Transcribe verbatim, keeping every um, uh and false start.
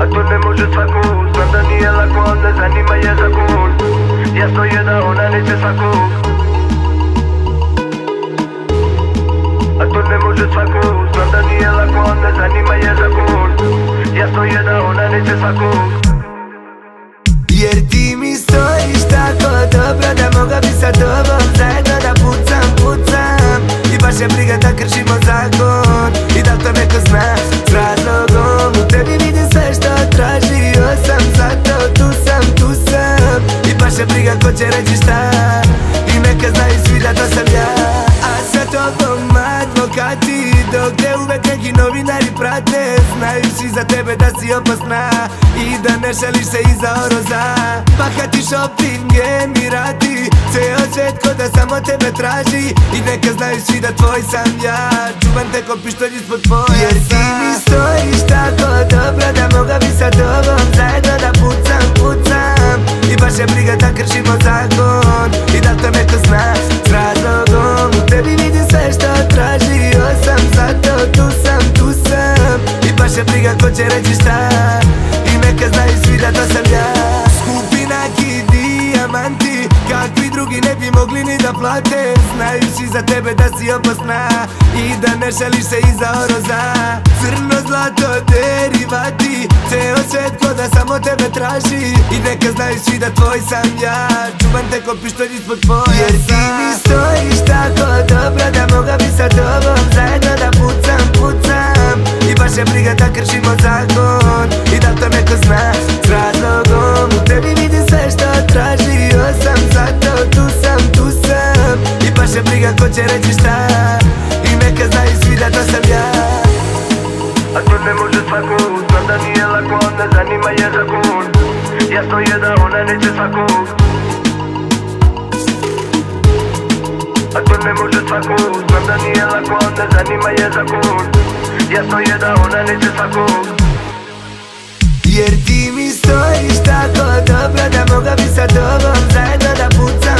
to ne može svako, znam da nije lako, ne zanima je zakon. Jasno je da ona neće svakog, a to ne može svako, znam da nije lako, ne zanima je zakon. Jasno je da ona neće svakog. Jer ti mi stojiš tako dobro da moga bi sa tobom zajedno da pucam, pucam. I baš je briga da kršimo zakon, i da to neko zna s razlogom. U tebi vidim sve što tražio sam, zato tu sam, tu sam. I baš je briga ko će reći šta, i neka znaju svi da to sam ja. A sa tobom advokati, dok te uvek neki novinari prate. Znaju svi za tebe da si opasna i da ne šališ se iza oroza. Bahati shopping, emirati, ceo svet ko da samo tebe traži. I neka znaju svi da tvoj sam ja, čuvam te ko pištolj ispod pojasa. Jer ti mi stojiš tako dobro da moga bi sa tobom zajedno da pucam, pucam. I baš je briga da kršimo zakon, i da to neko zna s razlogom. U tebi vidim sve što tražio sam, zato tu sam, tu sam. I baš je briga ko će reći šta, i neka znaju svi da to sam ja. Skupinaki, dijamanti, kakvi drugi ne bi mogli ni da plate. Znaju svi za tebe da si opasna i da ne šališ se iza oroza. Crno zlato, derivati, ceo svet ko da samo tebe traži. I neka znaju svi da tvoj sam ja, čuvam te ko pištolj ispod pojasa. Jer ti mi stojiš tako dobro da moga bi sa tobom zajedno da pucam, pucam. I baš je briga da kršimo zakon, i da to neko zna s razlogom. U tebi vidim sve što tražio sam, zato tu sam, tu sam. I baš je briga ko će reći šta, i neka znaju svi da to sam ja. A to ne može svako, znam da nije lako, ne zanima je zakon. Jasno je da ona neće svakog, a to ne može svako, znam da nije lako, ne zanima je zakon. Jasno je da ona neće svakog. Jer ti mi stojiš tako dobro da moga bi sa tobom zajedno da pucam,